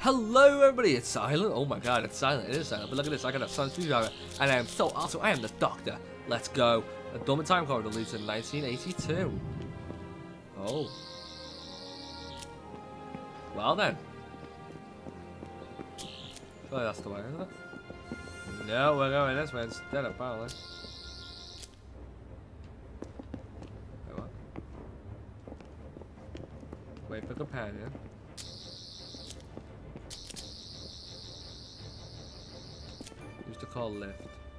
Hello everybody, it's Silent. Oh my god, it's Silent. It is Silent. But look at this, I got a sun screwdriver. And I am so awesome. I am the Doctor. Let's go. A dormant time corridor leads to 1982. Oh. Well then. Oh, that's the way, isn't it? No, we're going this way instead, apparently. Wait, what? Wait for companion. Use the call lift.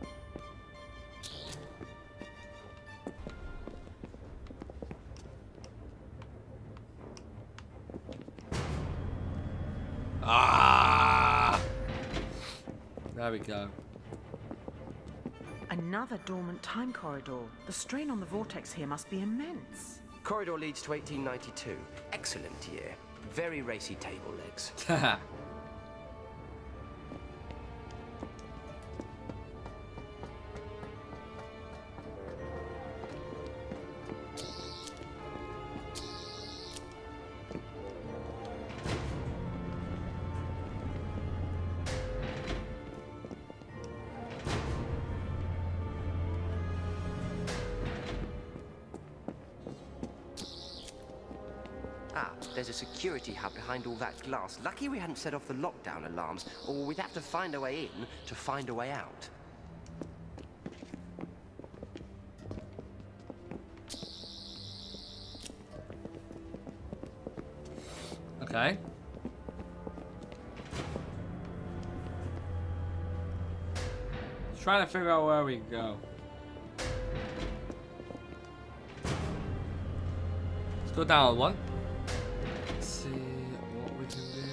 Ah! There we go. Another dormant time corridor. The strain on the vortex here must be immense. Corridor leads to 1892. Excellent year. Very racy table legs. Haha. There's a security hub behind all that glass. Lucky we hadn't set off the lockdown alarms, or we'd have to find a way in to find a way out. Okay. Trying to figure out where we go. Let's go down one. Let's see what we can do.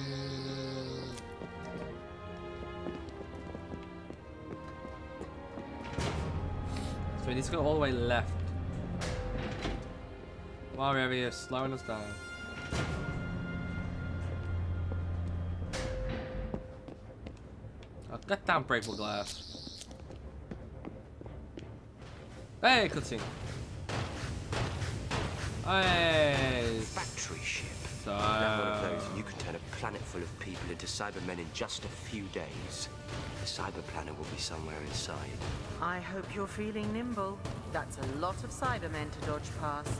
So we need to go all the way left. While we're over here, slowing us down. Oh, goddamn breakable glass. Hey, cutscene. Hey. Factory ship. So, Now one of those, and you can turn a planet full of people into Cybermen in just a few days. The cyber planet will be somewhere inside. I hope you're feeling nimble. That's a lot of Cybermen to dodge past.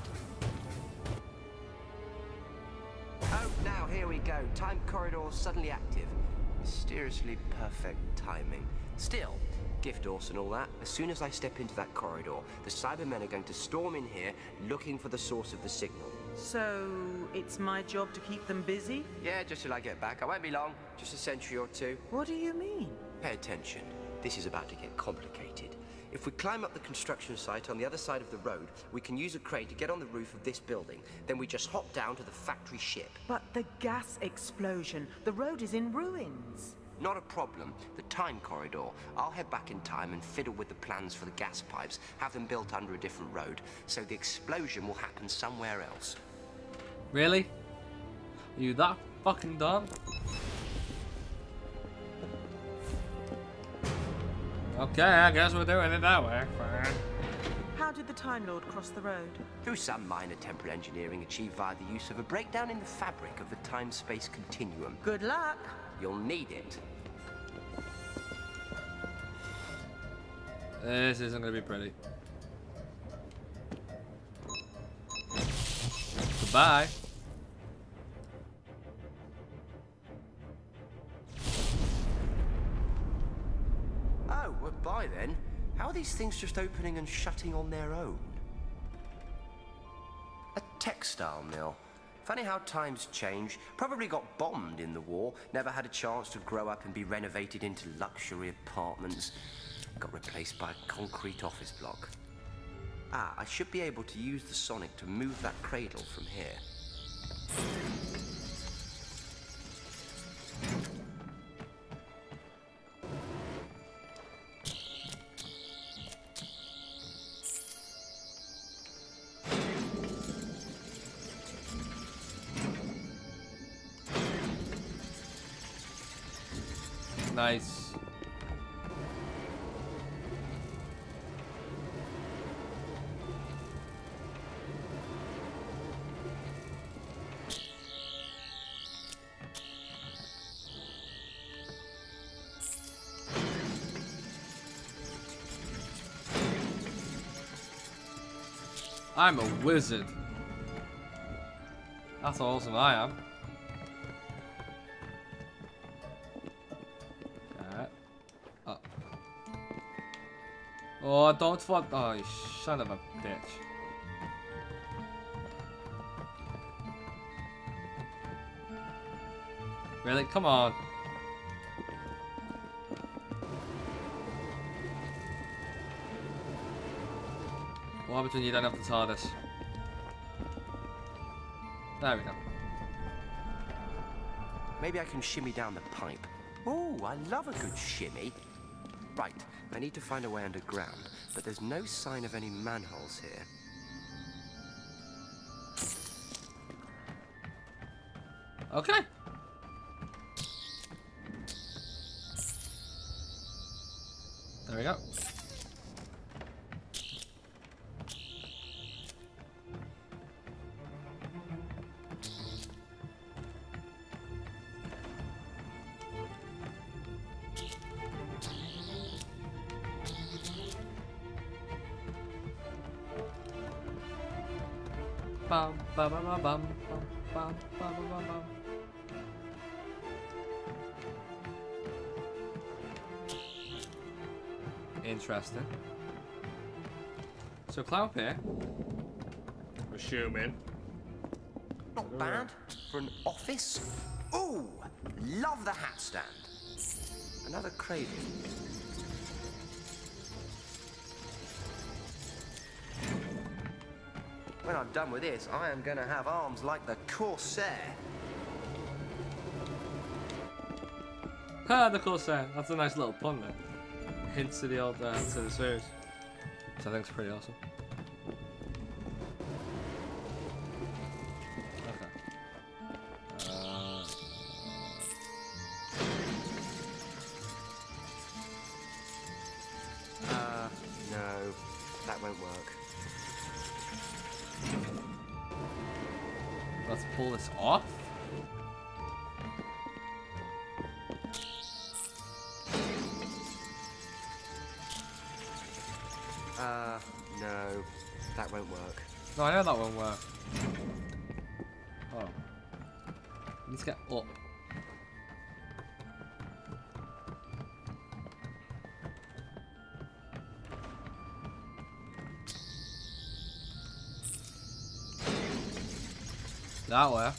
Oh, now here we go. Time corridor suddenly active. Mysteriously perfect timing. Still, gift horse and all that. As soon as I step into that corridor, the Cybermen are going to storm in here looking for the source of the signal. So, it's my job to keep them busy? Yeah, just till I get back. I won't be long. Just a century or two. What do you mean? Pay attention. This is about to get complicated. If we climb up the construction site on the other side of the road, we can use a crane to get on the roof of this building. Then we just hop down to the factory ship. But the gas explosion. The road is in ruins. Not a problem. The time corridor. I'll head back in time and fiddle with the plans for the gas pipes, have them built under a different road, so the explosion will happen somewhere else. really? Are you that fucking dumb? Okay, I guess we're doing it that way. Fine. How did the Time Lord cross the road? Through some minor temporal engineering achieved via the use of a breakdown in the fabric of the time-space continuum. Good luck. You'll need it. This isn't gonna be pretty. Goodbye. Oh, well, bye then. How are these things just opening and shutting on their own? A textile mill. Funny how times change. Probably got bombed in the war. Never had a chance to grow up and be renovated into luxury apartments. Got replaced by a concrete office block. Ah, I should be able to use the sonic to move that cradle from here. Nice. I'm a wizard. That's how awesome I am. Okay. Up. Oh, don't fall. Oh, you son of a bitch. Really? Come on. What happens when you don't have the TARDIS? There we go. Maybe I can shimmy down the pipe. Oh, I love a good shimmy. Right, I need to find a way underground, but there's no sign of any manholes here. Okay. There we go. Bum, bum, bum, bum, bum, bum, bum, bum, bum. Interesting. So climb up here. Assuming. Not bad for an office. Ooh, love the hat stand. Another cradle. When I'm done with this, I am going to have arms like the Corsair. Ah, the Corsair. That's a nice little pun there. Hints to the old to the series. Which I think is pretty awesome. No, that won't work. Let's pull this off. No, that won't work. No, I know that won't work. Oh. Let's get up. That works.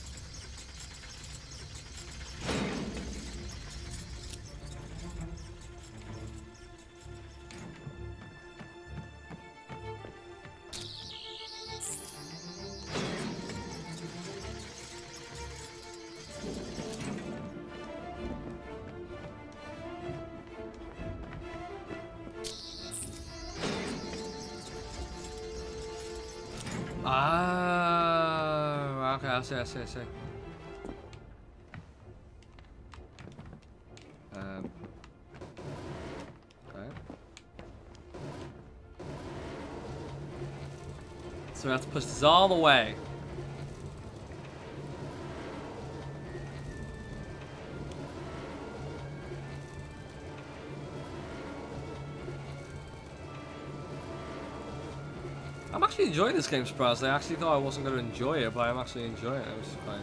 Ah, okay, I see. Okay. So we have to push this all the way. I'm actually enjoying this game, surprisingly. I actually thought I wasn't going to enjoy it, but I'm actually enjoying it. It was quite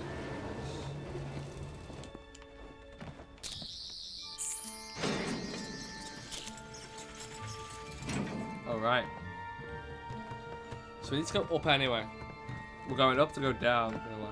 nice. Alright. So we need to go up anyway. We're going up to go down. Anyway.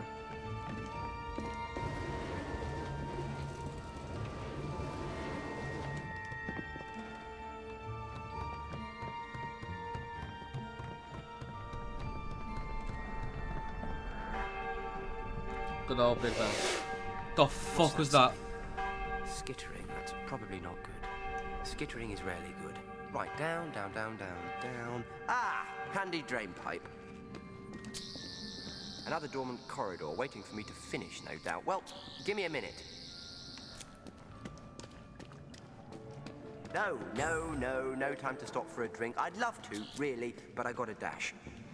Good old Big Ben. The fuck was that? Skittering, that's probably not good. Skittering is rarely good. Right, down. Ah, handy drain pipe. Another dormant corridor waiting for me to finish, no doubt. Well, give me a minute. No time to stop for a drink. I'd love to, really, but I got a dash.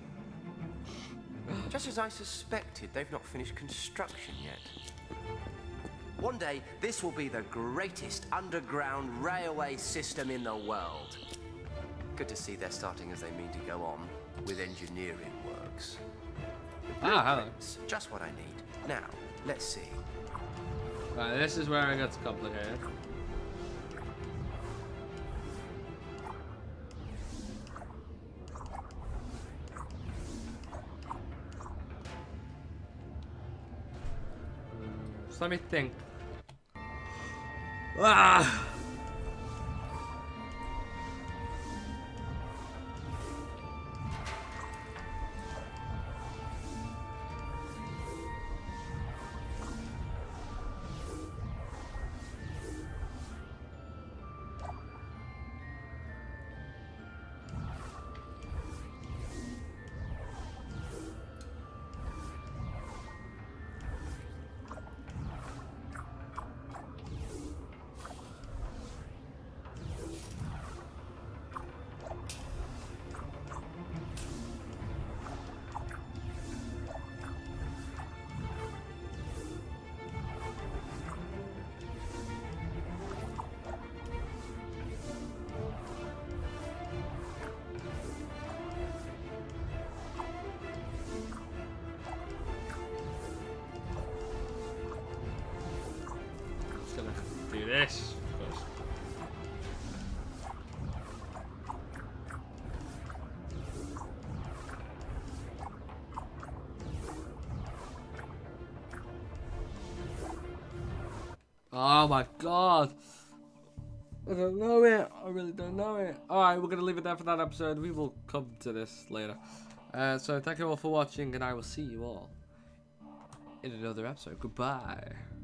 Just as I suspected, they've not finished construction yet. One day, this will be the greatest underground railway system in the world. Good to see they're starting as they mean to go on. with engineering works. Ah, hello. Blueprints, just what I need. Now, let's see. Right, this is where it gets complicated. Just let me think. Ah! Do this first. Oh my god. I don't know it. I really don't know it. Alright, we're going to leave it there for that episode. We will come to this later. So thank you all for watching, and I will see you all in another episode. Goodbye.